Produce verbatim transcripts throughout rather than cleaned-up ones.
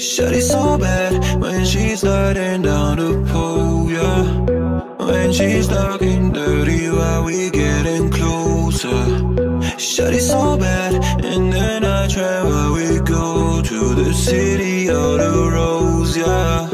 Shawty so bad when she's sliding down the pole, yeah. When she's talking dirty while we getting closer. Shawty so bad, and then I try while we go to the city of the rose, yeah.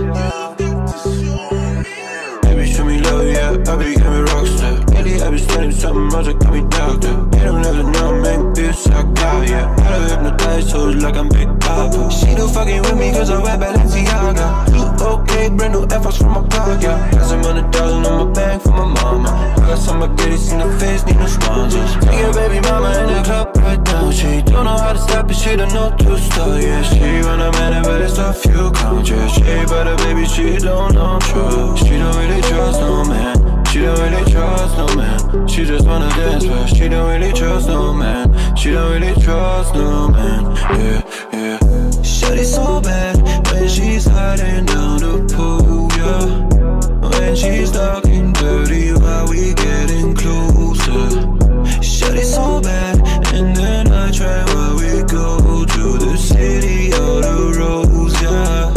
Baby, show me love, yeah, I became a rockstar. Lately I been studying something else that got me doctor. They don't ever know, man, this I got, yeah. I don't hypnotize hoes like I'm Big Papa. She don't fucking with me cause I wear Balenciaga. You okay, brand new F X from my pocket. Got some hundred thousand on my bank for my mama. I got some goodies in the face, need no sponsors. Take your baby mama in the club right now. She don't know how to stop it, she don't know to start, yeah. She want a man, but it's a few count, yeah. She better baby, she don't know trust. She don't really trust no man. She don't really trust no man. She just wanna dance, but she don't really trust no man. She don't really trust no man, yeah, yeah. Shawty so bad when she's hiding down the pool, yeah. When she's talking dirty while we getting closer. Shawty so bad, and then I try while we go to the city of the rose, yeah.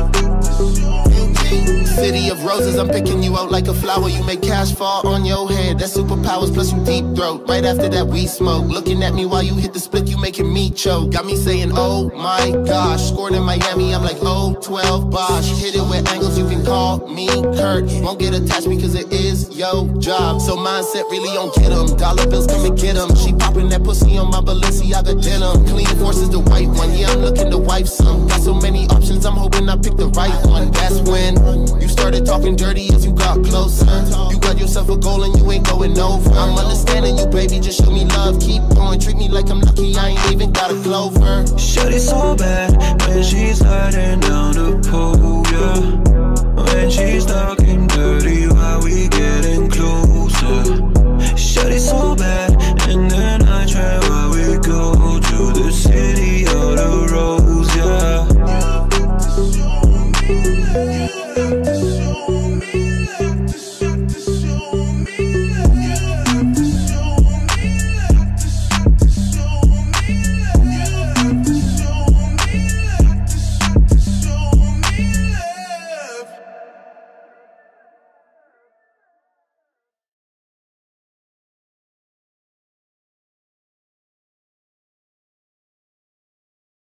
City of roses, I'm picking you out like a flower. You make cash fall on your head, that's superpowers plus you deep throat. Right after that we smoke, looking at me while you hit the split, you making me choke. Got me saying oh my gosh, scored in Miami, I'm like oh twelve Bosh. Hit it with angles, you can call me Kurt. Won't get attached because it is your job. So mindset really don't get them, dollar bills come and get them. She popping that pussy on my Balenciaga denim. Clean forces the white one, yeah I'm looking to wife some. Got so many options, I'm hoping I pick the right one. That's when you started talking dirty as you got closer. You got yourself a goal and you ain't going over. I'm understanding you, baby, just show me love. Keep going, treat me like I'm lucky, I ain't even got a clover. Shawty so bad when she's sliding down the pole, yeah. When she's talking